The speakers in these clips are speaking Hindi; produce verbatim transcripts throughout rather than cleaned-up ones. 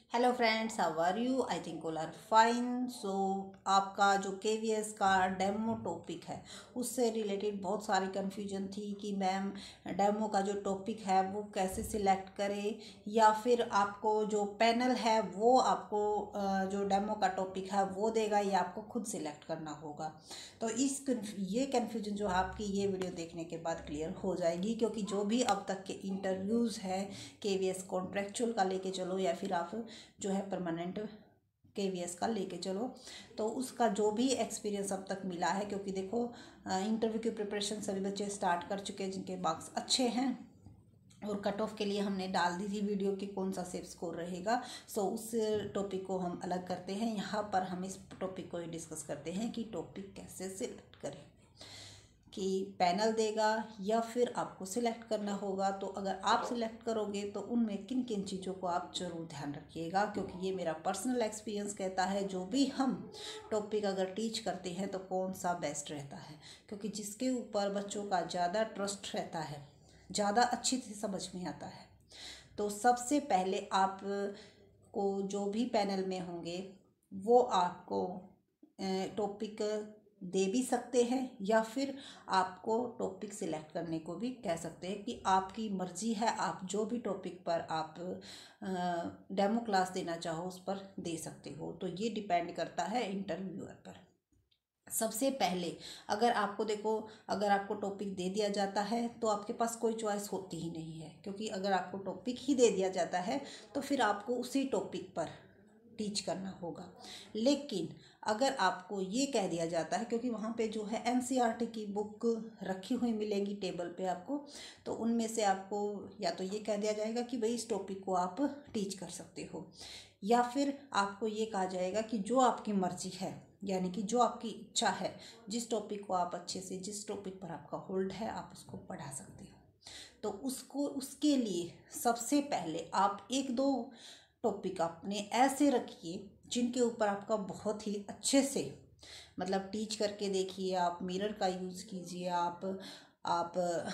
Hello friends, how are you? I think all are fine. So आपका जो केवीएस का डेमो टॉपिक है उससे रिलेटेड बहुत सारी कन्फ्यूजन थी कि मैम डेमो का जो टॉपिक है वो कैसे सिलेक्ट करें, या फिर आपको जो पैनल है वो आपको जो डेमो का टॉपिक है वो देगा या आपको खुद सिलेक्ट करना होगा। तो इस ये कन्फ्यूजन जो आपकी ये वीडियो देखने के बाद क्लियर हो जाएगी, क्योंकि जो भी अब तक के इंटरव्यूज़ हैं केवीएस कॉन्ट्रेक्चुअल का लेके चलो या फिर आप जो है परमानेंट केवीएस का लेके चलो, तो उसका जो भी एक्सपीरियंस अब तक मिला है, क्योंकि देखो इंटरव्यू की प्रिपरेशन सभी बच्चे स्टार्ट कर चुके हैं जिनके मार्क्स अच्छे हैं, और कट ऑफ के लिए हमने डाल दी थी वीडियो कि कौन सा सेफ स्कोर रहेगा। सो उस टॉपिक को हम अलग करते हैं, यहाँ पर हम इस टॉपिक को ही डिस्कस करते हैं कि टॉपिक कैसे सिलेक्ट करें, कि पैनल देगा या फिर आपको सिलेक्ट करना होगा। तो अगर आप सिलेक्ट करोगे तो उनमें किन किन चीज़ों को आप ज़रूर ध्यान रखिएगा, क्योंकि ये मेरा पर्सनल एक्सपीरियंस कहता है जो भी हम टॉपिक अगर टीच करते हैं तो कौन सा बेस्ट रहता है, क्योंकि जिसके ऊपर बच्चों का ज़्यादा ट्रस्ट रहता है, ज़्यादा अच्छी से समझ में आता है। तो सबसे पहले आप को जो भी पैनल में होंगे वो आपको टॉपिक दे भी सकते हैं या फिर आपको टॉपिक सिलेक्ट करने को भी कह सकते हैं, कि आपकी मर्ज़ी है, आप जो भी टॉपिक पर आप डेमो क्लास देना चाहो उस पर दे सकते हो। तो ये डिपेंड करता है इंटरव्यूअर पर। सबसे पहले अगर आपको देखो अगर आपको टॉपिक दे दिया जाता है तो आपके पास कोई चॉइस होती ही नहीं है, क्योंकि अगर आपको टॉपिक ही दे दिया जाता है तो फिर आपको उसी टॉपिक पर टीच करना होगा। लेकिन अगर आपको ये कह दिया जाता है, क्योंकि वहाँ पे जो है एनसीईआरटी की बुक रखी हुई मिलेगी टेबल पे आपको, तो उनमें से आपको या तो ये कह दिया जाएगा कि भाई इस टॉपिक को आप टीच कर सकते हो, या फिर आपको ये कहा जाएगा कि जो आपकी मर्ज़ी है, यानी कि जो आपकी इच्छा है, जिस टॉपिक को आप अच्छे से, जिस टॉपिक पर आपका होल्ड है, आप उसको पढ़ा सकते हो। तो उसको उसके लिए सबसे पहले आप एक दो टॉपिक अपने ऐसे रखिए जिनके ऊपर आपका बहुत ही अच्छे से मतलब टीच करके देखिए। आप मिरर का यूज़ कीजिए, आप आप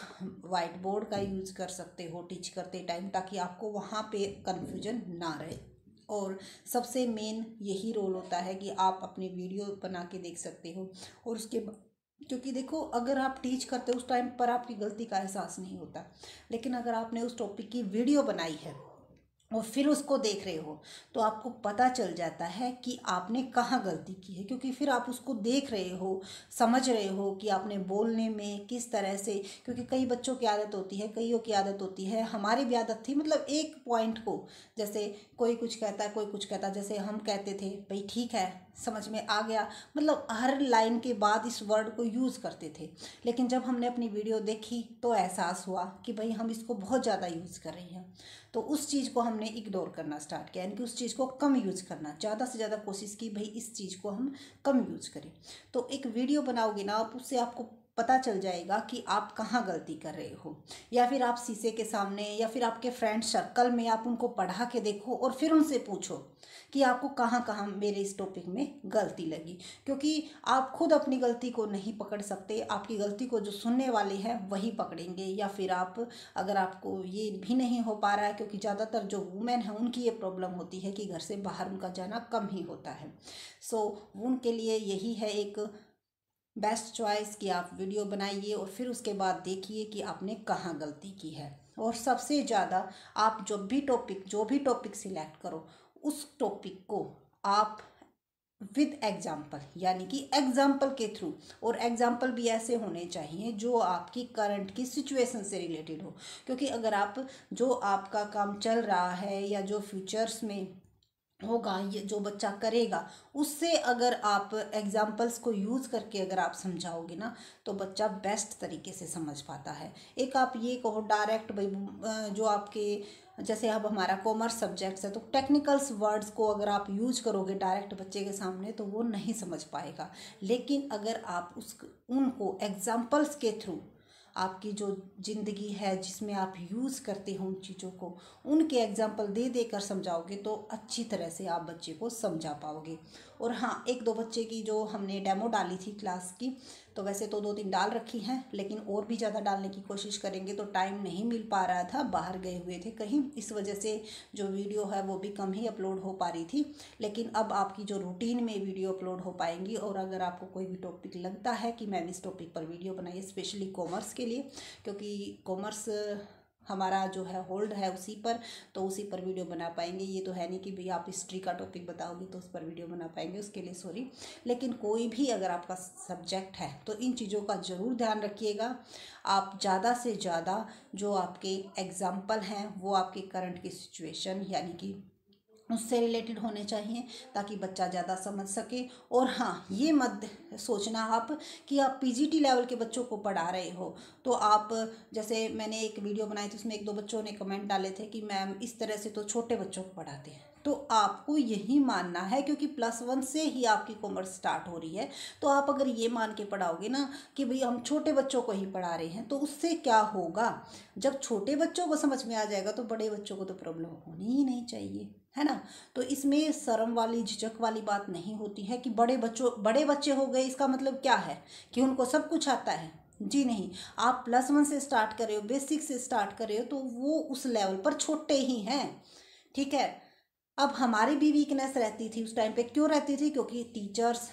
वाइट बोर्ड का यूज़ कर सकते हो टीच करते टाइम, ताकि आपको वहाँ पे कन्फ्यूजन ना रहे। और सबसे मेन यही रोल होता है कि आप अपनी वीडियो बना के देख सकते हो, और उसके क्योंकि देखो अगर आप टीच करते हो उस टाइम पर आपकी गलती का एहसास नहीं होता, लेकिन अगर आपने उस टॉपिक की वीडियो बनाई है और फिर उसको देख रहे हो तो आपको पता चल जाता है कि आपने कहाँ गलती की है, क्योंकि फिर आप उसको देख रहे हो, समझ रहे हो कि आपने बोलने में किस तरह से, क्योंकि कई बच्चों की आदत होती है, कईयों की आदत होती है, हमारी भी आदत थी, मतलब एक पॉइंट को जैसे कोई कुछ कहता है कोई कुछ कहता है, जैसे हम कहते थे भाई ठीक है समझ में आ गया, मतलब हर लाइन के बाद इस वर्ड को यूज़ करते थे। लेकिन जब हमने अपनी वीडियो देखी तो एहसास हुआ कि भाई हम इसको बहुत ज़्यादा यूज़ कर रहे हैं, तो उस चीज़ को हमने इग्नोर करना स्टार्ट किया, यानी कि उस चीज़ को कम यूज़ करना, ज़्यादा से ज़्यादा कोशिश की भाई इस चीज़ को हम कम यूज़ करें। तो एक वीडियो बनाओगे ना आप, उससे आपको पता चल जाएगा कि आप कहाँ गलती कर रहे हो, या फिर आप शीशे के सामने या फिर आपके फ्रेंड सर्कल में आप उनको पढ़ा के देखो और फिर उनसे पूछो कि आपको कहाँ कहाँ मेरे इस टॉपिक में गलती लगी, क्योंकि आप खुद अपनी गलती को नहीं पकड़ सकते, आपकी गलती को जो सुनने वाले हैं वही पकड़ेंगे। या फिर आप अगर आपको ये भी नहीं हो पा रहा है, क्योंकि ज़्यादातर जो वुमेन हैं उनकी ये प्रॉब्लम होती है कि घर से बाहर उनका जाना कम ही होता है, सो उनके लिए यही है एक बेस्ट चॉइस कि आप वीडियो बनाइए और फिर उसके बाद देखिए कि आपने कहाँ गलती की है। और सबसे ज़्यादा आप जब भी टॉपिक जो भी टॉपिक सिलेक्ट करो उस टॉपिक को आप विद एग्जाम्पल, यानी कि एग्जाम्पल के थ्रू, और एग्जाम्पल भी ऐसे होने चाहिए जो आपकी करंट की सिचुएशन से रिलेटेड हो, क्योंकि अगर आप जो आपका काम चल रहा है या जो फ्यूचर्स में होगा, ये जो बच्चा करेगा, उससे अगर आप एग्जाम्पल्स को यूज़ करके अगर आप समझाओगे ना तो बच्चा बेस्ट तरीके से समझ पाता है। एक आप ये कहो डायरेक्ट भाई जो आपके जैसे अब हमारा कॉमर्स सब्जेक्ट्स है तो टेक्निकल्स वर्ड्स को अगर आप यूज करोगे डायरेक्ट बच्चे के सामने तो वो नहीं समझ पाएगा। लेकिन अगर आप उस उनको एग्जाम्पल्स के थ्रू आपकी जो ज़िंदगी है जिसमें आप यूज़ करते हो उन चीज़ों को, उनके एग्जाम्पल दे देकर समझाओगे तो अच्छी तरह से आप बच्चे को समझा पाओगे। और हाँ, एक दो बच्चे की जो हमने डेमो डाली थी क्लास की, तो वैसे तो दो तीन डाल रखी हैं, लेकिन और भी ज़्यादा डालने की कोशिश करेंगे तो टाइम नहीं मिल पा रहा था, बाहर गए हुए थे कहीं, इस वजह से जो वीडियो है वो भी कम ही अपलोड हो पा रही थी। लेकिन अब आपकी जो रूटीन में वीडियो अपलोड हो पाएंगी। और अगर आपको कोई भी टॉपिक लगता है कि मैम इस टॉपिक पर वीडियो बनाइए, स्पेशली कॉमर्स के लिए, क्योंकि कॉमर्स हमारा जो है होल्ड है उसी पर, तो उसी पर वीडियो बना पाएंगे। ये तो है नहीं कि भाई आप हिस्ट्री का टॉपिक बताओगी तो उस पर वीडियो बना पाएंगे, उसके लिए सॉरी। लेकिन कोई भी अगर आपका सब्जेक्ट है तो इन चीज़ों का ज़रूर ध्यान रखिएगा। आप ज़्यादा से ज़्यादा जो आपके एग्जाम्पल हैं वो आपके करंट की सिचुएशन यानी कि उससे रिलेटेड होने चाहिए, ताकि बच्चा ज़्यादा समझ सके। और हाँ, ये मत सोचना आप कि आप पीजीटी लेवल के बच्चों को पढ़ा रहे हो तो आप, जैसे मैंने एक वीडियो बनाई थी उसमें एक दो बच्चों ने कमेंट डाले थे कि मैम इस तरह से तो छोटे बच्चों को पढ़ाते हैं। तो आपको यही मानना है, क्योंकि प्लस वन से ही आपकी कॉमर्स स्टार्ट हो रही है, तो आप अगर ये मान के पढ़ाओगे ना कि भाई हम छोटे बच्चों को ही पढ़ा रहे हैं, तो उससे क्या होगा, जब छोटे बच्चों को समझ में आ जाएगा तो बड़े बच्चों को तो प्रॉब्लम होनी ही नहीं चाहिए, है ना। तो इसमें शर्म वाली झिझक वाली बात नहीं होती है कि बड़े बच्चों बड़े बच्चे हो गए इसका मतलब क्या है कि उनको सब कुछ आता है। जी नहीं, आप प्लस वन से स्टार्ट कर रहे हो, बेसिक से स्टार्ट कर रहे हो, तो वो उस लेवल पर छोटे ही हैं, ठीक है। अब हमारी भी वीकनेस रहती थी उस टाइम पे, क्यों रहती थी, क्योंकि टीचर्स,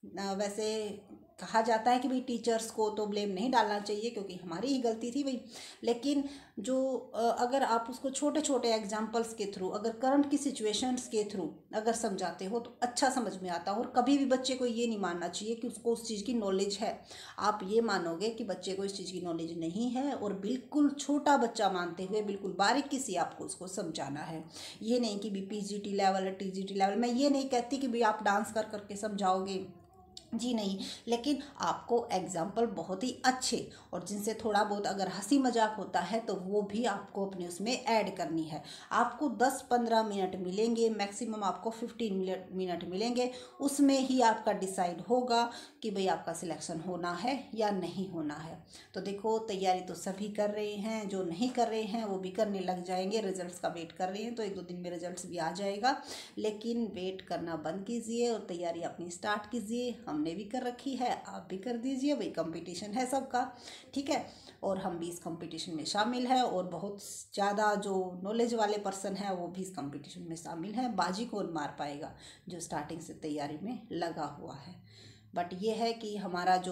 वैसे कहा जाता है कि भाई टीचर्स को तो ब्लेम नहीं डालना चाहिए क्योंकि हमारी ही गलती थी भाई, लेकिन जो अगर आप उसको छोटे छोटे एग्जांपल्स के थ्रू, अगर करंट की सिचुएशंस के थ्रू अगर समझाते हो तो अच्छा समझ में आता है। और कभी भी बच्चे को ये नहीं मानना चाहिए कि उसको उस चीज़ की नॉलेज है। आप ये मानोगे कि बच्चे को इस चीज़ की नॉलेज नहीं है, और बिल्कुल छोटा बच्चा मानते हुए बिल्कुल बारीकी से आपको उसको समझाना है। ये नहीं कि भी PGT level T G T level, मैं ये नहीं कहती कि भाई आप डांस कर करके समझाओगे, जी नहीं, लेकिन आपको एग्जाम्पल बहुत ही अच्छे और जिनसे थोड़ा बहुत अगर हंसी मजाक होता है तो वो भी आपको अपने उसमें ऐड करनी है। आपको दस पंद्रह मिनट मिलेंगे, मैक्सिमम आपको पंद्रह मिनट मिलेंगे, उसमें ही आपका डिसाइड होगा कि भाई आपका सिलेक्शन होना है या नहीं होना है। तो देखो, तैयारी तो सभी कर रहे हैं, जो नहीं कर रहे हैं वो भी करने लग जाएंगे, रिजल्ट्स का वेट कर रहे हैं तो एक दो दिन में रिजल्ट्स भी आ जाएगा। लेकिन वेट करना बंद कीजिए और तैयारी अपनी स्टार्ट कीजिए। हमने भी कर रखी है, आप भी कर दीजिए, वही कंपटीशन है सबका, ठीक है। और हम भी इस कंपटीशन में शामिल है, और बहुत ज़्यादा जो नॉलेज वाले पर्सन है वो भी इस कंपटीशन में शामिल है। बाजी कौन मार पाएगा, जो स्टार्टिंग से तैयारी में लगा हुआ है। बट ये है कि हमारा जो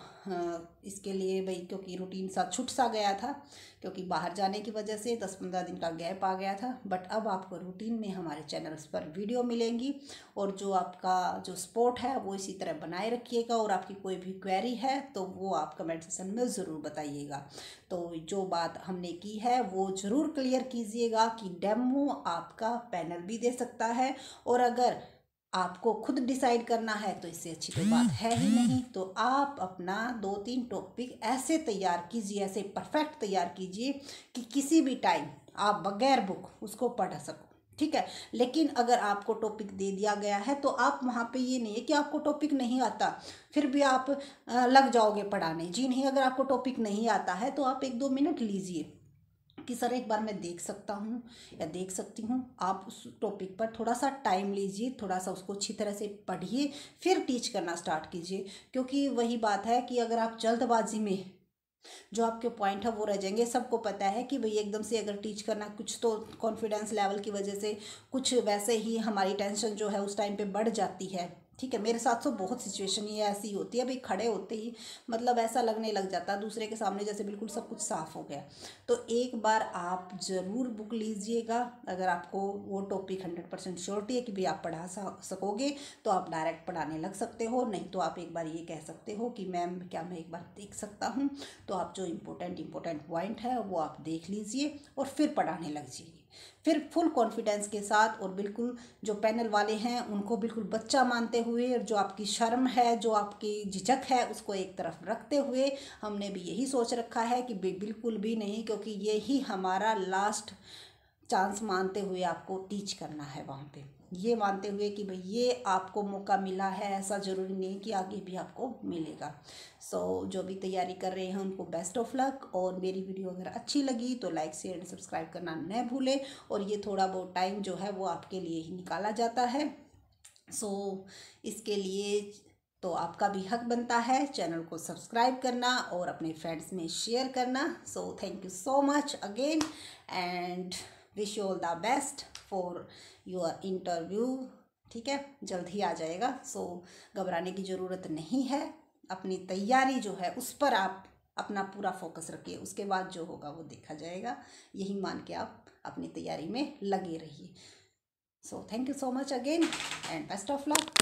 इसके लिए भाई, क्योंकि रूटीन सा छूट सा गया था, क्योंकि बाहर जाने की वजह से दस पंद्रह दिन का गैप आ गया था। बट अब आपको रूटीन में हमारे चैनल्स पर वीडियो मिलेंगी, और जो आपका जो सपोर्ट है वो इसी तरह बनाए रखिएगा। और आपकी कोई भी क्वेरी है तो वो आप कमेंट सेक्शन में ज़रूर बताइएगा। तो जो बात हमने की है वो ज़रूर क्लियर कीजिएगा कि डेमो आपका पैनल भी दे सकता है, और अगर आपको खुद डिसाइड करना है तो इससे अच्छी कोई बात है ही नहीं। तो आप अपना दो तीन टॉपिक ऐसे तैयार कीजिए, ऐसे परफेक्ट तैयार कीजिए कि किसी भी टाइम आप बगैर बुक उसको पढ़ सको, ठीक है। लेकिन अगर आपको टॉपिक दे दिया गया है तो आप वहाँ पे ये नहीं है कि आपको टॉपिक नहीं आता फिर भी आप लग जाओगे पढ़ाने, जी नहीं। अगर आपको टॉपिक नहीं आता है तो आप एक दो मिनट लीजिए कि सर एक बार मैं देख सकता हूँ या देख सकती हूँ। आप उस टॉपिक पर थोड़ा सा टाइम लीजिए, थोड़ा सा उसको अच्छी तरह से पढ़िए, फिर टीच करना स्टार्ट कीजिए। क्योंकि वही बात है कि अगर आप जल्दबाजी में जो आपके पॉइंट है वो रह जाएंगे। सबको पता है कि भाई एकदम से अगर टीच करना, कुछ तो कॉन्फिडेंस लेवल की वजह से कुछ वैसे ही हमारी टेंशन जो है उस टाइम पे बढ़ जाती है, ठीक है। मेरे साथ तो बहुत सिचुएशन ये ऐसी होती है, भाई खड़े होते ही मतलब ऐसा लगने लग जाता है दूसरे के सामने जैसे बिल्कुल सब कुछ साफ हो गया। तो एक बार आप ज़रूर बुक लीजिएगा। अगर आपको वो टॉपिक हंड्रेड परसेंट श्योरिटी है कि भाई आप पढ़ा सकोगे तो आप डायरेक्ट पढ़ाने लग सकते हो, नहीं तो आप एक बार ये कह सकते हो कि मैम क्या मैं एक बार देख सकता हूँ। तो आप जो इम्पोर्टेंट इम्पोर्टेंट पॉइंट है वो आप देख लीजिए और फिर पढ़ाने लग जाइए, फिर फुल कॉन्फिडेंस के साथ। और बिल्कुल जो पैनल वाले हैं उनको बिल्कुल बच्चा मानते हुए, और जो आपकी शर्म है, जो आपकी झिझक है, उसको एक तरफ रखते हुए हमने भी यही सोच रखा है कि बिल्कुल भी नहीं, क्योंकि ये ही हमारा लास्ट चांस मानते हुए आपको टीच करना है वहाँ पे, ये मानते हुए कि भाई ये आपको मौका मिला है, ऐसा ज़रूरी नहीं कि आगे भी आपको मिलेगा। सो so, जो भी तैयारी कर रहे हैं उनको बेस्ट ऑफ लक। और मेरी वीडियो अगर अच्छी लगी तो लाइक शेयर एंड सब्सक्राइब करना न भूलें। और ये थोड़ा बहुत टाइम जो है वो आपके लिए ही निकाला जाता है। सो so, इसके लिए तो आपका भी हक बनता है चैनल को सब्सक्राइब करना और अपने फ्रेंड्स में शेयर करना। So thank you so much again and wish you all the best for your interview. ठीक है, जल्द ही आ जाएगा। सो so, घबराने की ज़रूरत नहीं है। अपनी तैयारी जो है उस पर आप अपना पूरा फोकस रखिए, उसके बाद जो होगा वो देखा जाएगा। यही मान के आप अपनी तैयारी में लगे रहिए। So thank you so much again and best of luck.